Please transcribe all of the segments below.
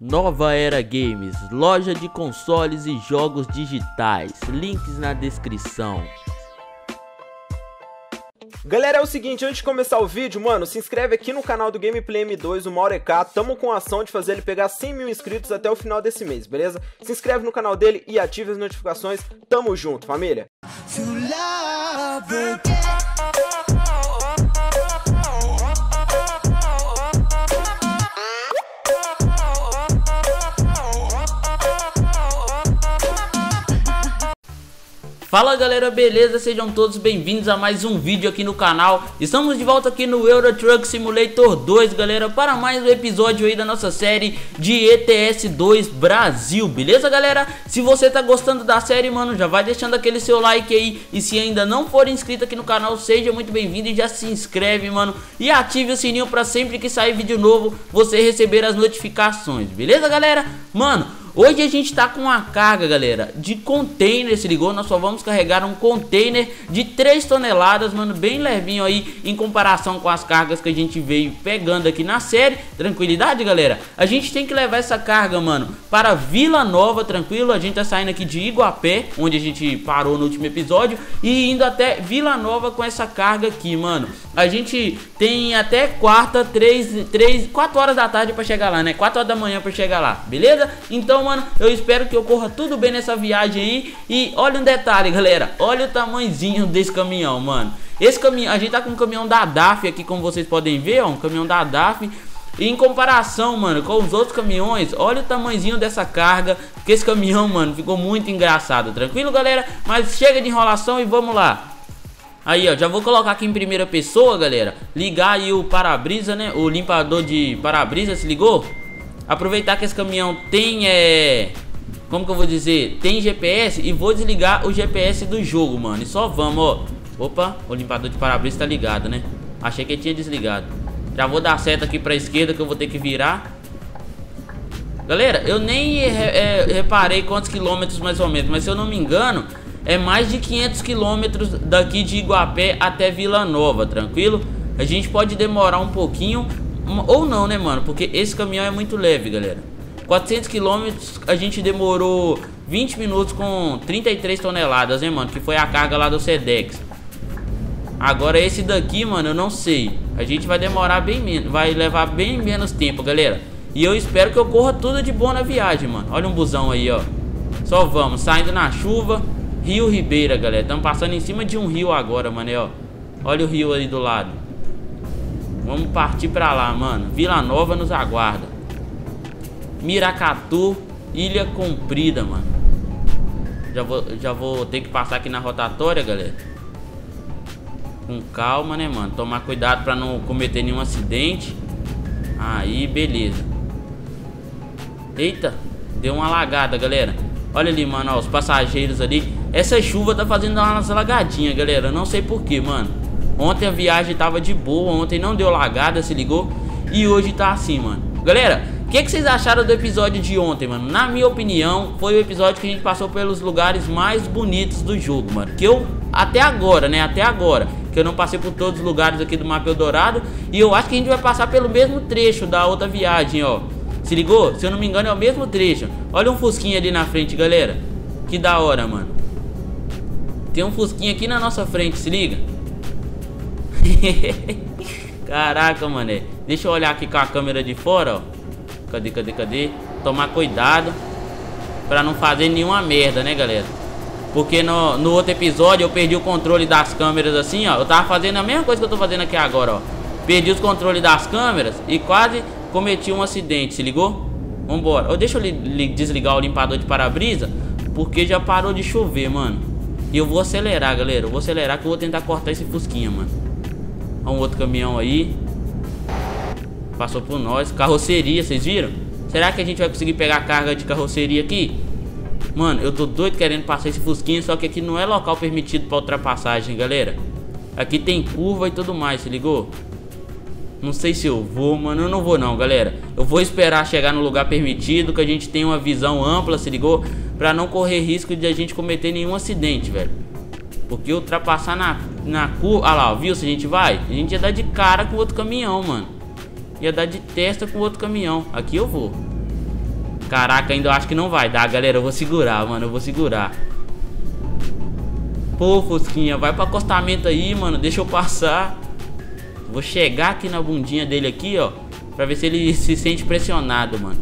Nova Era Games, loja de consoles e jogos digitais, links na descrição. Galera, é o seguinte, antes de começar o vídeo, mano, se inscreve aqui no canal do Gameplay M2, o Maureká. Tamo com a ação de fazer ele pegar 100 mil inscritos até o final desse mês, beleza? Se inscreve no canal dele e ative as notificações. Tamo junto, família! Fala galera, beleza? Sejam todos bem-vindos a mais um vídeo aqui no canal. Estamos de volta aqui no Euro Truck Simulator 2, galera, para mais um episódio aí da nossa série de ETS 2 Brasil, beleza, galera? Se você tá gostando da série, mano, já vai deixando aquele seu like aí. E se ainda não for inscrito aqui no canal, seja muito bem-vindo e já se inscreve, mano. E ative o sininho para sempre que sair vídeo novo, você receber as notificações, beleza, galera? Mano, hoje a gente tá com uma carga, galera, de container, se ligou? Nós só vamos carregar um container de 3 toneladas, mano, bem levinho aí em comparação com as cargas que a gente veio pegando aqui na série. Tranquilidade, galera? A gente tem que levar essa carga, mano, para Vila Nova, tranquilo? A gente tá saindo aqui de Iguapé, onde a gente parou no último episódio, e indo até Vila Nova com essa carga aqui, mano. A gente tem até quarta, 4 horas da tarde pra chegar lá, né? 4 horas da manhã pra chegar lá, beleza? Então, mano, eu espero que ocorra tudo bem nessa viagem aí. E olha um detalhe, galera, olha o tamanhozinho desse caminhão, mano. Esse caminhão, a gente tá com um caminhão da DAF aqui, como vocês podem ver, ó, um caminhão da DAF. E em comparação, mano, com os outros caminhões, olha o tamanhozinho dessa carga. Que esse caminhão, mano, ficou muito engraçado. Tranquilo, galera? Mas chega de enrolação e vamos lá. Aí, ó, já vou colocar aqui em primeira pessoa, galera. Ligar aí o para-brisa, né? O limpador de para-brisa, se ligou? Aproveitar que esse caminhão tem, como que eu vou dizer? Tem GPS, e vou desligar o GPS do jogo, mano. E só vamos, ó. Opa, o limpador de para-brisa tá ligado, né? Achei que ele tinha desligado. Já vou dar seta aqui pra esquerda, que eu vou ter que virar. Galera, eu nem reparei quantos quilômetros mais ou menos, mas se eu não me engano, é mais de 500 quilômetros daqui de Iguapé até Vila Nova, tranquilo? A gente pode demorar um pouquinho, ou não, né, mano? Porque esse caminhão é muito leve, galera. 400 quilômetros a gente demorou 20 minutos com 33 toneladas, né, mano? Que foi a carga lá do Sedex. Agora esse daqui, mano, eu não sei. A gente vai demorar bem menos, vai levar bem menos tempo, galera. E eu espero que ocorra tudo de bom na viagem, mano. Olha um busão aí, ó. Só vamos, saindo na chuva. Rio Ribeira, galera. Estamos passando em cima de um rio agora, mano, ó. Olha o rio aí do lado. Vamos partir pra lá, mano. Vila Nova nos aguarda. Miracatu, Ilha Comprida, mano. Já vou ter que passar aqui na rotatória, galera. Com calma, né, mano? Tomar cuidado pra não cometer nenhum acidente. Aí, beleza. Eita, deu uma alagada, galera. Olha ali, mano, ó, os passageiros ali. Essa chuva tá fazendo umas alagadinhas, galera. Não sei porquê, mano. Ontem a viagem tava de boa, ontem não deu lagada, se ligou? E hoje tá assim, mano. Galera, o que vocês acharam do episódio de ontem, mano? Na minha opinião, foi o episódio que a gente passou pelos lugares mais bonitos do jogo, mano. Que eu, até agora, né, até agora, que eu não passei por todos os lugares aqui do mapa Eldorado. E eu acho que a gente vai passar pelo mesmo trecho da outra viagem, ó. Se ligou? Se eu não me engano é o mesmo trecho. Olha um fusquinha ali na frente, galera. Que da hora, mano. Tem um fusquinha aqui na nossa frente, se liga. Caraca, mané. Deixa eu olhar aqui com a câmera de fora, ó. Cadê? Tomar cuidado pra não fazer nenhuma merda, né, galera? Porque no outro episódio eu perdi o controle das câmeras assim, ó. Eu tava fazendo a mesma coisa que eu tô fazendo aqui agora, ó. Perdi os controles das câmeras e quase cometi um acidente, se ligou? Vambora. Deixa eu desligar o limpador de para-brisa, porque já parou de chover, mano. E eu vou acelerar, galera. Eu vou acelerar que eu vou tentar cortar esse fusquinha, mano. Olha um outro caminhão aí. Passou por nós. Carroceria, vocês viram? Será que a gente vai conseguir pegar a carga de carroceria aqui? Mano, eu tô doido querendo passar esse fusquinha, só que aqui não é local permitido pra ultrapassagem, galera. Aqui tem curva e tudo mais, se ligou? Não sei se eu vou, mano. Eu não vou não, galera. Eu vou esperar chegar no lugar permitido, que a gente tenha uma visão ampla, se ligou? Pra não correr risco de a gente cometer nenhum acidente, velho. Porque ultrapassar na curva... Ah lá, viu? Se a gente vai, a gente ia dar de cara com outro caminhão, mano. Ia dar de testa com outro caminhão. Aqui eu vou. Caraca, ainda eu acho que não vai dar, galera. Eu vou segurar, mano, eu vou segurar. Pô, Fusquinha, vai pro acostamento aí, mano. Deixa eu passar. Vou chegar aqui na bundinha dele aqui, ó, pra ver se ele se sente pressionado, mano.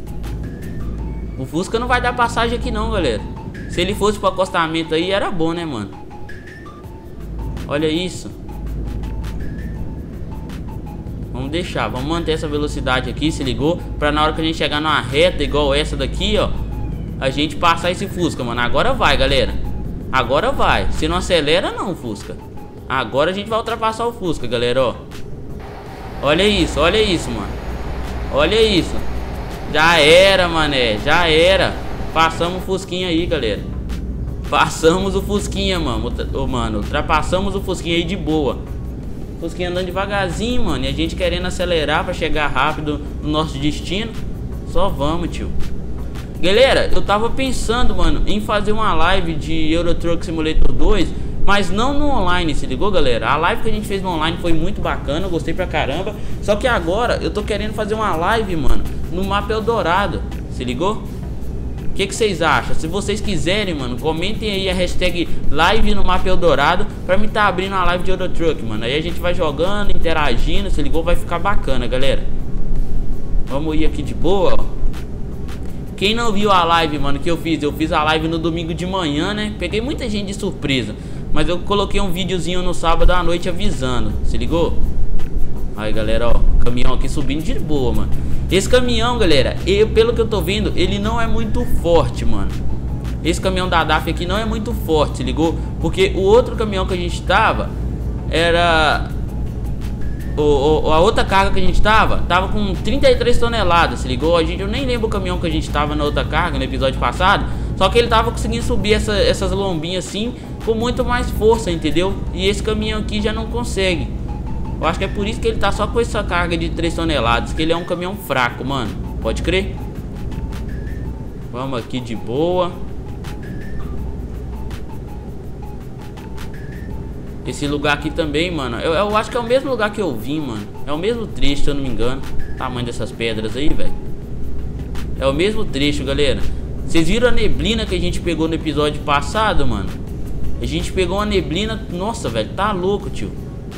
O Fusca não vai dar passagem aqui não, galera. Se ele fosse pro acostamento aí, era bom, né, mano? Olha isso. Vamos deixar, vamos manter essa velocidade aqui, se ligou? Pra na hora que a gente chegar numa reta igual essa daqui, ó, a gente passar esse Fusca, mano. Agora vai, galera. Agora vai. Se não acelera não, Fusca. Agora a gente vai ultrapassar o Fusca, galera, ó. Olha isso, mano. Olha isso. Já era, mané, já era. Passamos o Fusquinha aí, galera. Passamos o Fusquinha, mano. Ultrapassamos o Fusquinha aí de boa. Fusquinha andando devagarzinho, mano. E a gente querendo acelerar pra chegar rápido no nosso destino. Só vamos, tio. Galera, eu tava pensando, mano, em fazer uma live de Euro Truck Simulator 2, mas não no online, se ligou, galera? A live que a gente fez no online foi muito bacana, eu gostei pra caramba. Só que agora eu tô querendo fazer uma live, mano, no mapa Eldorado, se ligou? O que vocês acham? Se vocês quiserem, mano, comentem aí a hashtag live no mapa Eldorado pra mim tá abrindo a live de Euro Truck, mano. Aí a gente vai jogando, interagindo, se ligou? Vai ficar bacana, galera. Vamos ir aqui de boa, ó. Quem não viu a live, mano, que eu fiz a live no domingo de manhã, né? Peguei muita gente de surpresa, mas eu coloquei um videozinho no sábado à noite avisando, se ligou? Aí, galera, ó, caminhão aqui subindo de boa, mano. Esse caminhão, galera, pelo que eu tô vendo, ele não é muito forte, mano. Esse caminhão da DAF aqui não é muito forte, se ligou? Porque o outro caminhão que a gente tava era... a outra carga que a gente tava com 33 toneladas, se ligou? Eu nem lembro o caminhão que a gente tava na outra carga no episódio passado. Só que ele tava conseguindo subir essas lombinhas assim com muito mais força, entendeu? E esse caminhão aqui já não consegue. Eu acho que é por isso que ele tá só com essa carga de 3 toneladas, que ele é um caminhão fraco, mano. Pode crer? Vamos aqui de boa. Esse lugar aqui também, mano, eu acho que é o mesmo lugar que eu vim, mano. É o mesmo trecho, se eu não me engano. O tamanho dessas pedras aí, velho. É o mesmo trecho, galera. Vocês viram a neblina que a gente pegou no episódio passado, mano? A gente pegou uma neblina. Nossa, velho, tá louco, tio.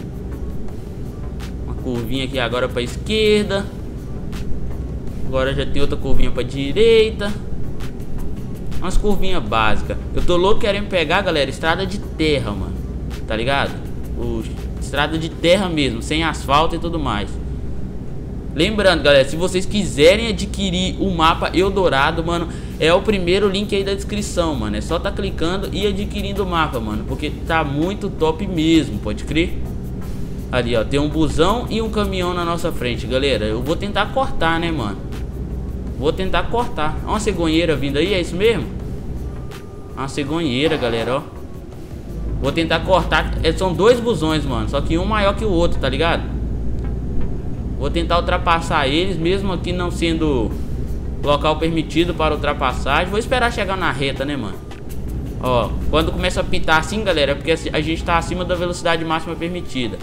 Uma curvinha aqui agora pra esquerda. Agora já tem outra curvinha pra direita. Umas curvinhas básicas. Eu tô louco querendo pegar, galera, estrada de terra, mano. Tá ligado? Estrada de terra mesmo, sem asfalto e tudo mais. Lembrando, galera, se vocês quiserem adquirir o mapa Eldorado, mano, é o primeiro link aí da descrição, mano. É só tá clicando e adquirindo o mapa, mano, porque tá muito top mesmo, pode crer? Ali, ó, tem um busão e um caminhão na nossa frente, galera. Eu vou tentar cortar, né, mano? Vou tentar cortar. Ó, uma cegonheira vindo aí, é isso mesmo? Uma cegonheira, galera, ó. Vou tentar cortar. São dois busões, mano. Só que um maior que o outro, tá ligado? Vou tentar ultrapassar eles, mesmo aqui não sendo local permitido para ultrapassagem. Vou esperar chegar na reta, né, mano? Ó, quando começa a pitar assim, galera, é porque a gente tá acima da velocidade máxima permitida.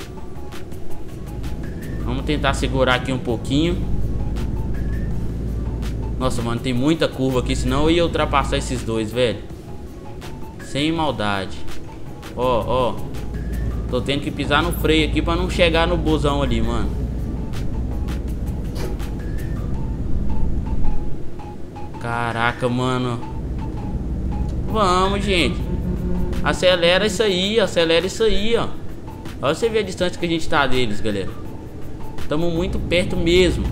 Vamos tentar segurar aqui um pouquinho. Nossa, mano, tem muita curva aqui, senão eu ia ultrapassar esses dois, velho. Sem maldade. Ó, ó. Tô tendo que pisar no freio aqui pra não chegar no busão ali, mano. Caraca, mano. Vamos, gente. Acelera isso aí, ó. Olha você ver a distância que a gente tá deles, galera. Tamo muito perto mesmo.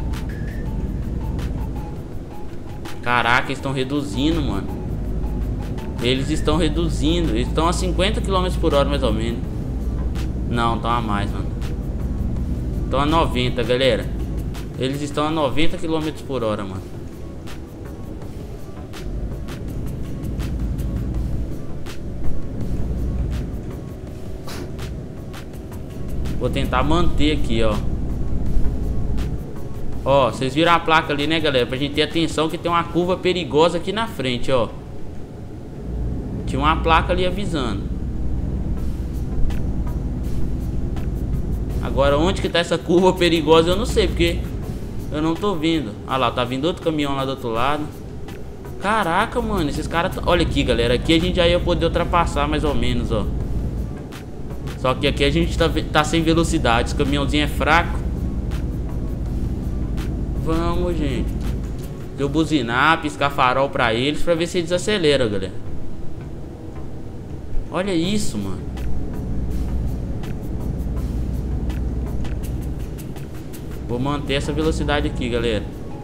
Caraca, eles estão reduzindo, mano. Eles estão reduzindo. Eles estão a 50 km por hora, mais ou menos. Não, estão a mais, mano. Estão a 90, galera. Eles estão a 90 km por hora, mano. Vou tentar manter aqui, ó. Ó, vocês viram a placa ali, né, galera? Pra gente ter atenção que tem uma curva perigosa aqui na frente, ó. Tinha uma placa ali avisando. Agora onde que tá essa curva perigosa eu não sei, porque Eu não tô vendo. Ah lá, tá vindo outro caminhão lá do outro lado. Caraca, mano, esses caras... Olha aqui, galera, aqui a gente já ia poder ultrapassar mais ou menos, ó. Só que aqui a gente tá sem velocidade. Esse caminhãozinho é fraco. Vamos, gente. Eu buzinar, piscar farol pra eles pra ver se eles aceleram, galera. Olha isso, mano. Vou manter essa velocidade aqui, galera.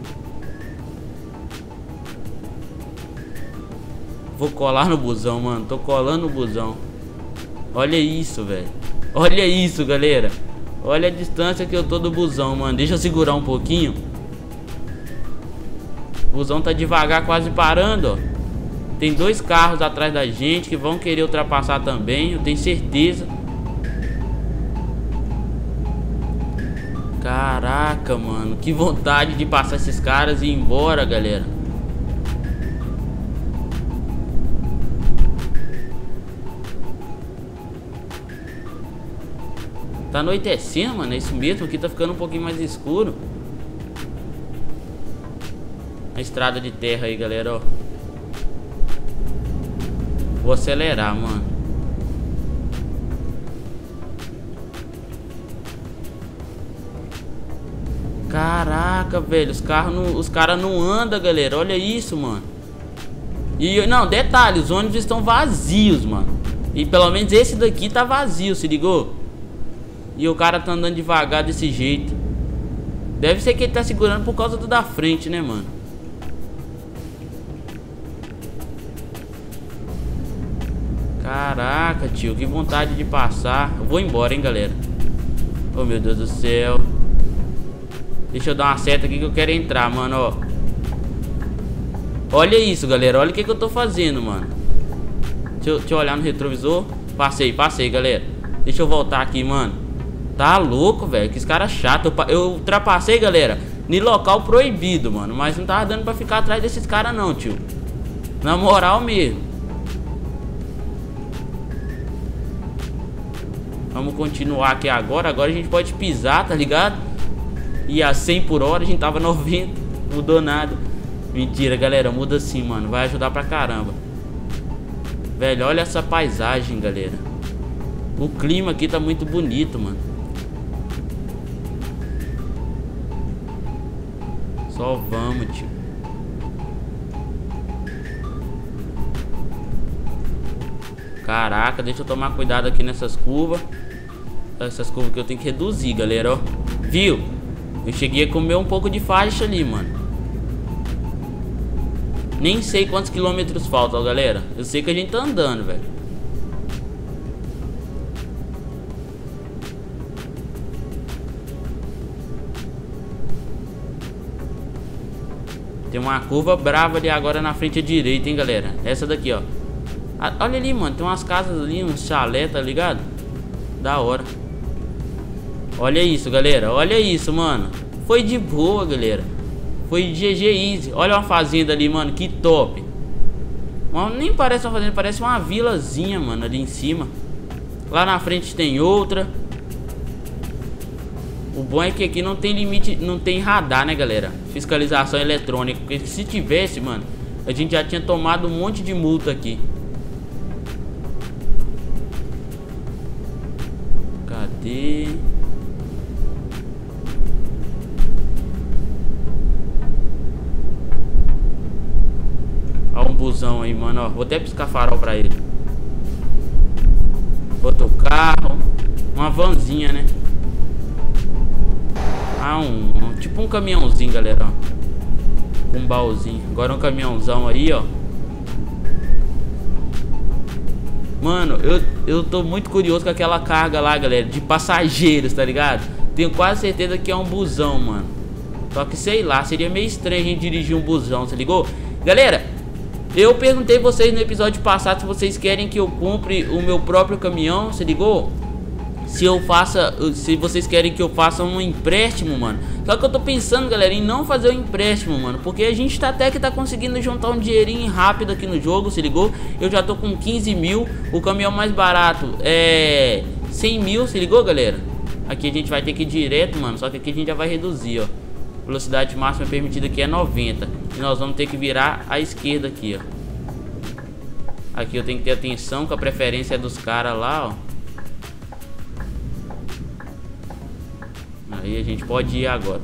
Vou colar no busão, mano. Tô colando no busão. Olha isso, velho. Olha isso, galera. Olha a distância que eu tô do busão, mano. Deixa eu segurar um pouquinho. O busão tá devagar, quase parando, ó. Tem dois carros atrás da gente que vão querer ultrapassar também, eu tenho certeza. Caraca, mano. Que vontade de passar esses caras e ir embora, galera. Tá anoitecendo, mano. É isso mesmo. Aqui tá ficando um pouquinho mais escuro. A estrada de terra aí, galera, ó. Vou acelerar, mano. Caraca, velho. Os caras não andam, galera. Olha isso, mano. E não, detalhe, os ônibus estão vazios, mano. E pelo menos esse daqui tá vazio, se ligou? E o cara tá andando devagar desse jeito. Deve ser que ele tá segurando por causa do da frente, né, mano? Caraca, tio, que vontade de passar. Eu vou embora, hein, galera. Oh, meu Deus do céu. Deixa eu dar uma seta aqui que eu quero entrar, mano, ó. Olha isso, galera. Olha o que eu tô fazendo, mano. Deixa eu olhar no retrovisor. Passei, galera. Deixa eu voltar aqui, mano. Tá louco, velho. Que esse cara chato. Eu ultrapassei, galera, em local proibido, mano. Mas não tava dando pra ficar atrás desses caras, não, tio. Na moral mesmo. Vamos continuar aqui agora. Agora a gente pode pisar, tá ligado? E a 100 por hora, a gente tava 90. Mudou nada. Mentira, galera, muda sim, mano. Vai ajudar pra caramba. Velho, olha essa paisagem, galera. O clima aqui tá muito bonito, mano. Só vamos, tio. Caraca, deixa eu tomar cuidado aqui nessas curvas. Essas curvas que eu tenho que reduzir, galera, ó. Viu? Eu cheguei a comer um pouco de faixa ali, mano. Nem sei quantos quilômetros faltam, galera. Eu sei que a gente tá andando, velho. Tem uma curva brava ali agora na frente à direita, hein, galera. Essa daqui, ó. Olha ali, mano. Tem umas casas ali, uns chalé, tá ligado? Da hora. Olha isso, galera. Olha isso, mano. Foi de boa, galera. Foi de GG Easy. Olha uma fazenda ali, mano. Que top. Nem parece uma fazenda, parece uma vilazinha, mano, ali em cima. Lá na frente tem outra. O bom é que aqui não tem limite, não tem radar, né, galera? Fiscalização eletrônica. Porque se tivesse, mano, a gente já tinha tomado um monte de multa aqui. Cadê? Olha um busão aí, mano, ó. Vou até piscar farol pra ele. Outro carro. Uma vanzinha, né? Ah, tipo um caminhãozinho, galera, ó. Com um baúzinho. Agora um caminhãozão aí, ó. Mano, eu tô muito curioso com aquela carga lá, galera, de passageiros, tá ligado? Tenho quase certeza que é um busão, mano. Só que sei lá, seria meio estranho a gente dirigir um busão, se ligou? Galera, eu perguntei vocês no episódio passado se vocês querem que eu compre o meu próprio caminhão, se ligou? Se vocês querem que eu faça um empréstimo, mano. Só que eu tô pensando, galera, em não fazer o empréstimo, mano, porque a gente até que tá conseguindo juntar um dinheirinho rápido aqui no jogo, se ligou? Eu já tô com 15 mil. O caminhão mais barato é 100 mil, se ligou, galera? Aqui a gente vai ter que ir direto, mano. Só que aqui a gente já vai reduzir, ó. Velocidade máxima permitida aqui é 90. E nós vamos ter que virar à esquerda aqui, ó. Aqui eu tenho que ter atenção, que a preferência é dos caras lá, ó. Aí a gente pode ir agora.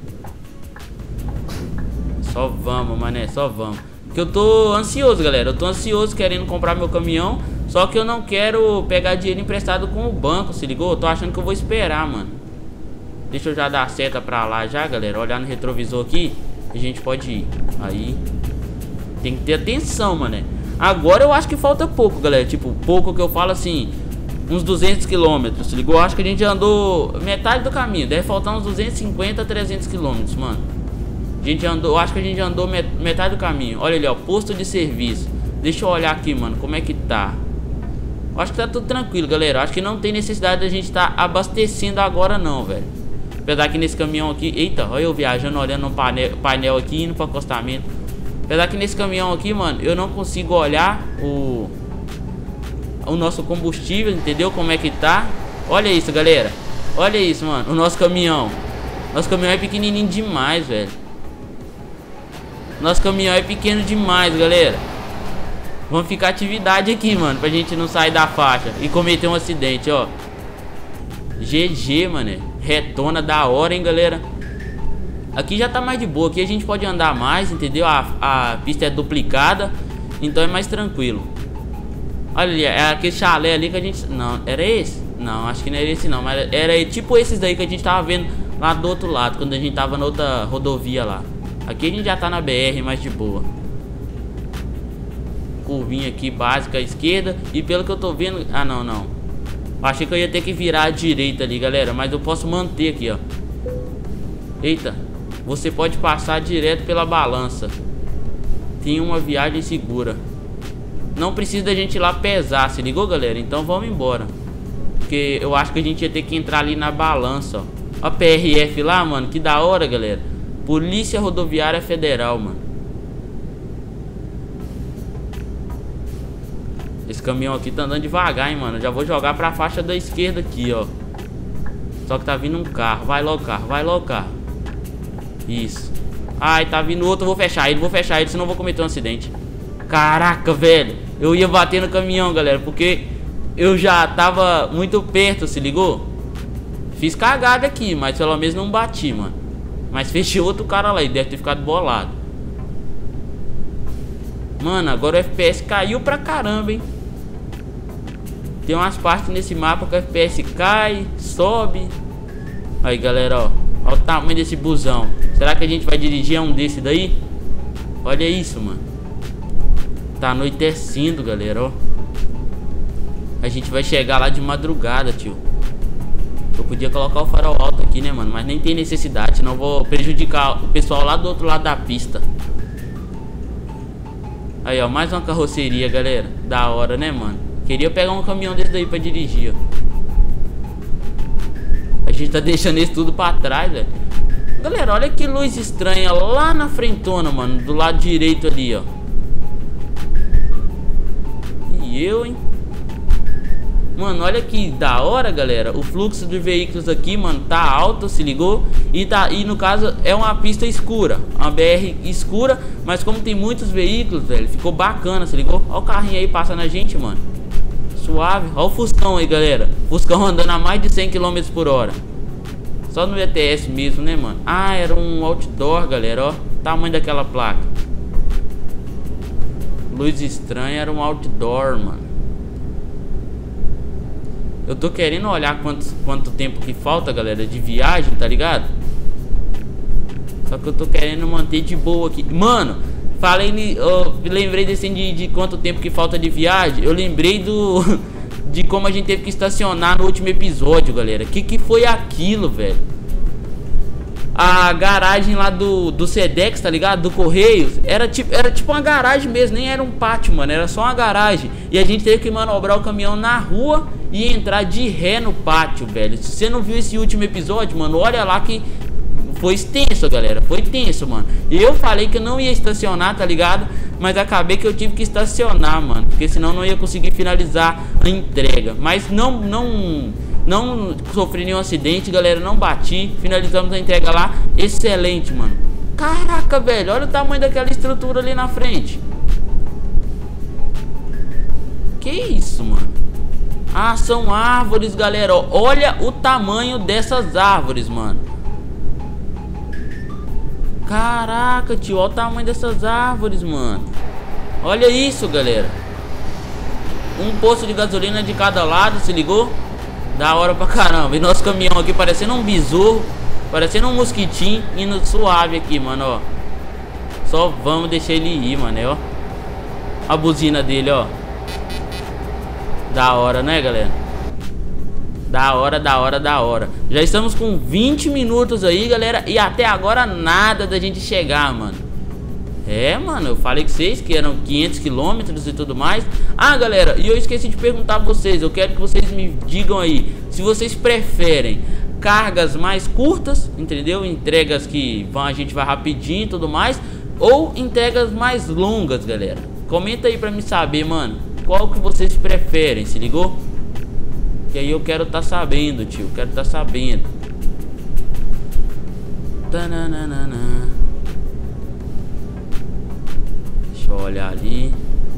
Só vamos, mané, só vamos. Porque eu tô ansioso, galera. Eu tô ansioso querendo comprar meu caminhão. Só que eu não quero pegar dinheiro emprestado com o banco, se ligou? Eu tô achando que eu vou esperar, mano. Deixa eu já dar a seta pra lá já, galera. Olhar no retrovisor aqui, a gente pode ir. Aí tem que ter atenção, mané. Agora eu acho que falta pouco, galera. Tipo, pouco que eu falo assim, uns 200 km, se ligou? Eu acho que a gente já andou metade do caminho. Deve faltar uns 250 a 300 km, mano. A gente andou, eu acho que a gente já andou metade do caminho. Olha ali, ó, posto de serviço. Deixa eu olhar aqui, mano, como é que tá. Eu acho que tá tudo tranquilo, galera. Eu acho que não tem necessidade da gente tá abastecendo agora não, velho. Apesar que nesse caminhão aqui... Eita, olha eu viajando, olhando no painel aqui, indo pro acostamento. Apesar que nesse caminhão aqui, mano, eu não consigo olhar o nosso combustível, entendeu? Como é que tá. Olha isso, galera. Olha isso, mano, o nosso caminhão. Nosso caminhão é pequenininho demais, velho. Nosso caminhão é pequeno demais, galera. Vamos ficar atividade aqui, mano, pra gente não sair da faixa e cometer um acidente, ó. GG, mano. Retona da hora, hein, galera. Aqui já tá mais de boa. Aqui a gente pode andar mais, entendeu? A pista é duplicada, então é mais tranquilo. Olha ali, é aquele chalé ali que a gente... Não, era esse? Não, acho que não era esse não. Mas era tipo esses daí que a gente tava vendo lá do outro lado, quando a gente tava na outra rodovia lá. Aqui a gente já tá na BR, mais de boa. Curvinha aqui, básica à esquerda. E pelo que eu tô vendo... Ah, não, não. Achei que eu ia ter que virar à direita ali, galera. Mas eu posso manter aqui, ó. Eita. Você pode passar direto pela balança. Tem uma viagem segura. Não precisa da gente ir lá pesar, se ligou, galera? Então vamos embora. Porque eu acho que a gente ia ter que entrar ali na balança, ó. A PRF lá, mano, que da hora, galera. Polícia Rodoviária Federal, mano. Esse caminhão aqui tá andando devagar, hein, mano. Já vou jogar pra faixa da esquerda aqui, ó. Só que tá vindo um carro. Vai logo, carro. Vai logo, carro. Isso. Ai, tá vindo outro. Eu vou fechar ele. Vou fechar ele, senão eu vou cometer um acidente. Caraca, velho. Eu ia bater no caminhão, galera. Porque eu já tava muito perto, se ligou? Fiz cagada aqui, mas pelo menos não bati, mano. Mas fechei outro cara lá e deve ter ficado bolado. Mano, agora o FPS caiu pra caramba, hein. Tem umas partes nesse mapa que o FPS cai, sobe. Aí, galera, ó. Olha o tamanho desse busão. Será que a gente vai dirigir um desse daí? Olha isso, mano. Tá anoitecendo, galera, ó. A gente vai chegar lá de madrugada, tio. Eu podia colocar o farol alto aqui, né, mano? Mas nem tem necessidade, senão eu vou prejudicar o pessoal lá do outro lado da pista. Aí, ó, mais uma carroceria, galera. Da hora, né, mano? Queria pegar um caminhão desse daí pra dirigir, ó. A gente tá deixando isso tudo pra trás, velho. Galera, olha que luz estranha lá na frentona, mano. Do lado direito ali, ó. E eu, hein? Mano, olha que da hora, galera. O fluxo de veículos aqui, mano, tá alto, se ligou? E no caso é uma pista escura, uma BR escura. Mas como tem muitos veículos, velho, ficou bacana, se ligou? Olha o carrinho aí passando a gente, mano. Suave. Olha o Fuscão aí, galera. Fuscão andando a mais de 100 km por hora. Só no ETS mesmo, né, mano? Ah, era um outdoor, galera, ó. Tamanho daquela placa. Luz estranha, era um outdoor, mano. Eu tô querendo olhar quanto tempo que falta, galera, de viagem, tá ligado? Só que eu tô querendo manter de boa aqui. Mano, eu lembrei desse de quanto tempo que falta de viagem. Eu lembrei de como a gente teve que estacionar no último episódio, galera. Que foi aquilo, velho? A garagem lá do Sedex, tá ligado? Do Correios. Era tipo uma garagem mesmo, nem era um pátio, mano. Era só uma garagem. E a gente teve que manobrar o caminhão na rua e entrar de ré no pátio, velho. Se você não viu esse último episódio, mano, olha lá que foi tenso, galera. Foi tenso, mano. Eu falei que eu não ia estacionar, tá ligado? Mas acabei que eu tive que estacionar, mano. Porque senão não ia conseguir finalizar a entrega. Mas não Não sofri nenhum acidente, galera. Não bati. Finalizamos a entrega lá. Excelente, mano. Caraca, velho. Olha o tamanho daquela estrutura ali na frente. Que isso, mano? Ah, são árvores, galera. Olha o tamanho dessas árvores, mano. Caraca, tio. Olha o tamanho dessas árvores, mano. Olha isso, galera. Um posto de gasolina de cada lado, se ligou? Da hora pra caramba. E nosso caminhão aqui parecendo um besouro, parecendo um mosquitinho, indo suave aqui, mano, ó. Só vamos deixar ele ir, mano, ó. A buzina dele, ó. Da hora, né, galera? Da hora, da hora, da hora. Já estamos com 20 minutos aí, galera. E até agora nada da gente chegar, mano. É, mano, eu falei com vocês que eram 500 quilômetros e tudo mais. Ah, galera, e eu esqueci de perguntar a vocês. Eu quero que vocês me digam aí se vocês preferem cargas mais curtas, entendeu? Entregas que a gente vai rapidinho e tudo mais, ou entregas mais longas, galera. Comenta aí pra me saber, mano, qual que vocês preferem, se ligou? Que aí eu quero tá sabendo, tio. Quero tá sabendo. Tananana. Deixa eu olhar ali.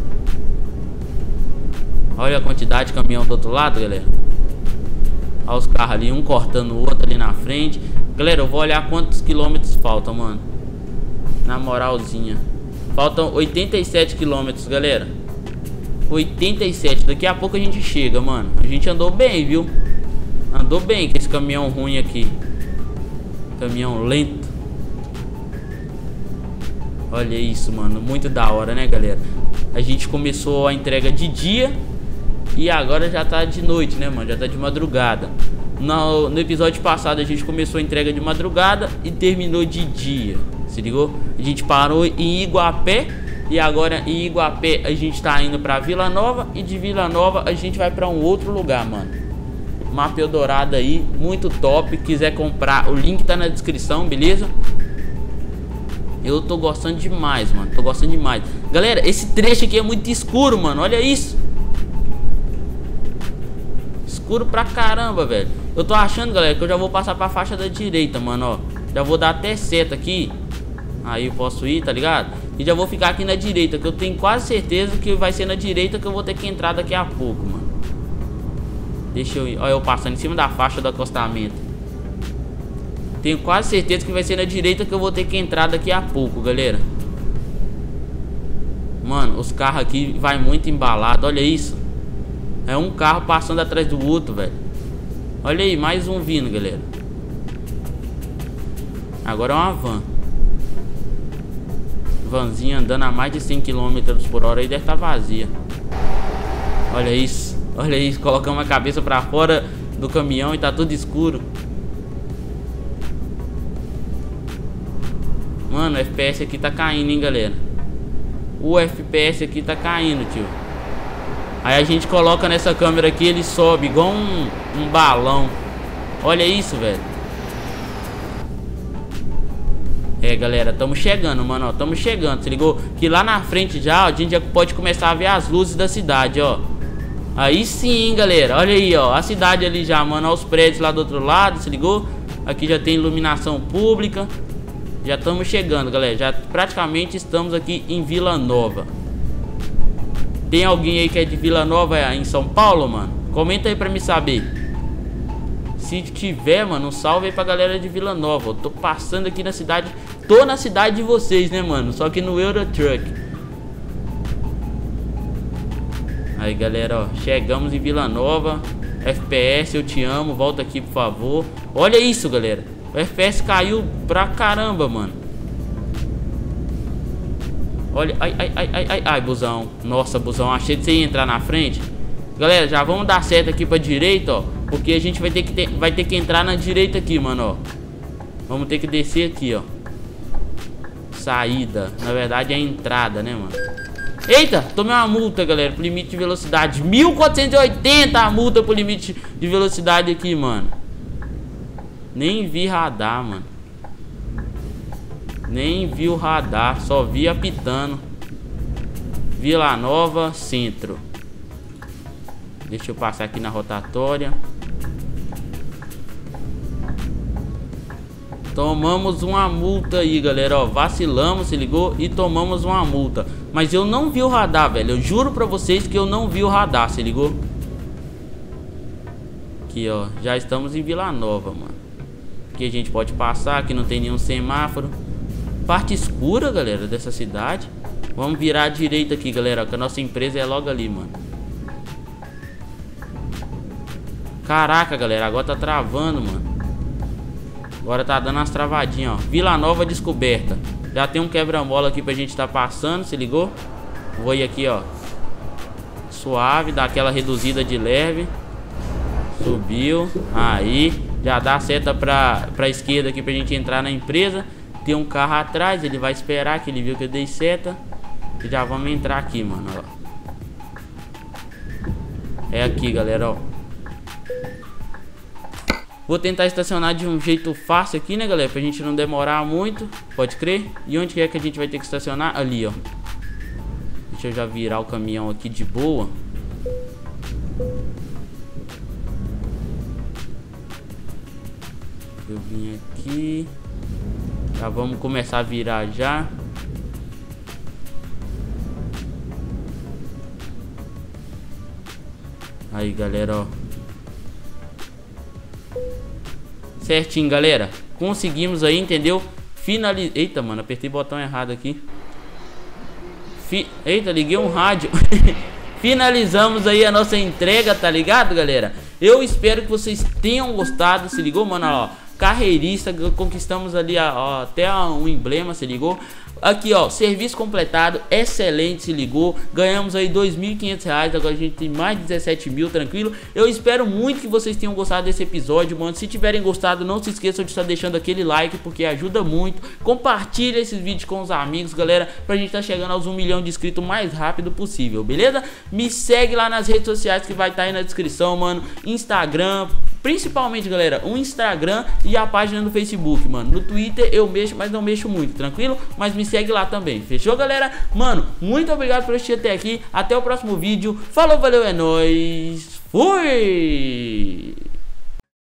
Olha a quantidade de caminhão do outro lado, galera. Olha os carros ali, um cortando o outro ali na frente. Galera, eu vou olhar quantos quilômetros faltam, mano. Na moralzinha. Faltam 87 quilômetros, galera. 87, daqui a pouco a gente chega, mano. A gente andou bem, viu? Andou bem com esse caminhão ruim aqui. Caminhão lento. Olha isso, mano. Muito da hora, né, galera? A gente começou a entrega de dia e agora já tá de noite, né, mano? Já tá de madrugada. No episódio passado a gente começou a entrega de madrugada e terminou de dia. Se ligou? A gente parou em Iguapé. E agora em Iguapé a gente tá indo pra Vila Nova. E de Vila Nova a gente vai pra um outro lugar, mano. Mapa Eldorado aí, muito top. Quiser comprar, o link tá na descrição, beleza? Eu tô gostando demais, mano. Tô gostando demais. Galera, esse trecho aqui é muito escuro, mano. Olha isso. Escuro pra caramba, velho. Eu tô achando, galera, que eu já vou passar pra faixa da direita, mano, ó. Já vou dar até seta aqui. Aí eu posso ir, tá ligado? E já vou ficar aqui na direita, que eu tenho quase certeza que vai ser na direita que eu vou ter que entrar daqui a pouco, mano. Deixa eu ir. Olha eu passando em cima da faixa do acostamento. Tenho quase certeza que vai ser na direita que eu vou ter que entrar daqui a pouco, galera. Mano, os carros aqui vai muito embalado, olha isso. É um carro passando atrás do outro, velho. Olha aí, mais um vindo, galera. Agora é uma van. Vanzinha andando a mais de 100 km por hora e deve estar vazia. Olha isso. Olha isso, colocamos a cabeça pra fora do caminhão e tá tudo escuro. Mano, o FPS aqui tá caindo, hein, galera. O FPS aqui tá caindo, tio. Aí a gente coloca nessa câmera aqui, ele sobe igual um balão. Olha isso, velho. É, galera, estamos chegando, mano, ó. Estamos chegando, se ligou? Que lá na frente já, ó, a gente já pode começar a ver as luzes da cidade, ó. Aí sim, galera, olha aí, ó. A cidade ali já, mano, ó, os prédios lá do outro lado, se ligou? Aqui já tem iluminação pública. Já estamos chegando, galera. Já praticamente estamos aqui em Vila Nova. Tem alguém aí que é de Vila Nova em São Paulo, mano? Comenta aí pra me saber. Se tiver, mano, um salve aí pra galera de Vila Nova. Eu tô passando aqui na cidade. Tô na cidade de vocês, né, mano? Só que no Euro Truck. Aí, galera, ó. Chegamos em Vila Nova. FPS, eu te amo. Volta aqui, por favor. Olha isso, galera. O FPS caiu pra caramba, mano. Olha, ai, busão. Nossa, busão, achei que você ia entrar na frente. Galera, já vamos dar seta aqui pra direita, ó. Porque a gente vai ter que entrar na direita aqui, mano, ó. Vamos ter que descer aqui, ó. Saída. Na verdade é a entrada, né, mano? Eita, tomei uma multa, galera, pro limite de velocidade. 1480 a multa pro limite de velocidade aqui, mano. Nem vi radar, mano. Nem vi o radar, só vi apitando. Vila Nova, centro. Deixa eu passar aqui na rotatória. Tomamos uma multa aí, galera, ó. Vacilamos, se ligou? E tomamos uma multa. Mas eu não vi o radar, velho. Eu juro pra vocês que eu não vi o radar, se ligou? Aqui, ó. Já estamos em Vila Nova, mano. Aqui a gente pode passar, aqui não tem nenhum semáforo. Parte escura, galera, dessa cidade. Vamos virar à direita aqui, galera, que a nossa empresa é logo ali, mano. Caraca, galera, agora tá travando, mano. Agora tá dando umas travadinhas, ó. Vila Nova descoberta. Já tem um quebra-mola aqui pra gente tá passando, se ligou? Vou ir aqui, ó. Suave, dá aquela reduzida de leve. Subiu. Aí, já dá a seta pra esquerda aqui pra gente entrar na empresa. Tem um carro atrás, ele vai esperar que ele viu que eu dei seta. E já vamos entrar aqui, mano, ó. É aqui, galera, ó. Vou tentar estacionar de um jeito fácil aqui, né, galera? Pra gente não demorar muito. Pode crer? E onde que é que a gente vai ter que estacionar? Ali, ó. Deixa eu já virar o caminhão aqui de boa. Eu vim aqui. Já vamos começar a virar já. Aí, galera, ó. Certinho, galera. Conseguimos aí, entendeu? Eita, mano, apertei o botão errado aqui. Eita, liguei um rádio. Finalizamos aí a nossa entrega, tá ligado, galera? Eu espero que vocês tenham gostado. Se ligou, mano, ó. Carreirista, conquistamos ali, ó, até um emblema, se ligou? Aqui, ó, serviço completado, excelente, se ligou? Ganhamos aí R$2.500, agora a gente tem mais de 17 mil, tranquilo? Eu espero muito que vocês tenham gostado desse episódio, mano. Se tiverem gostado, não se esqueçam de estar deixando aquele like, porque ajuda muito. Compartilha esses vídeos com os amigos, galera, pra gente estar chegando aos 1 milhão de inscritos o mais rápido possível, beleza? Me segue lá nas redes sociais que vai estar aí na descrição, mano. Instagram, principalmente, galera, o Instagram e a página do Facebook, mano. No Twitter eu mexo, mas não mexo muito, tranquilo? Mas me segue lá também, fechou, galera? Mano, muito obrigado por assistir até aqui. Até o próximo vídeo. Falou, valeu, é nóis. Fui!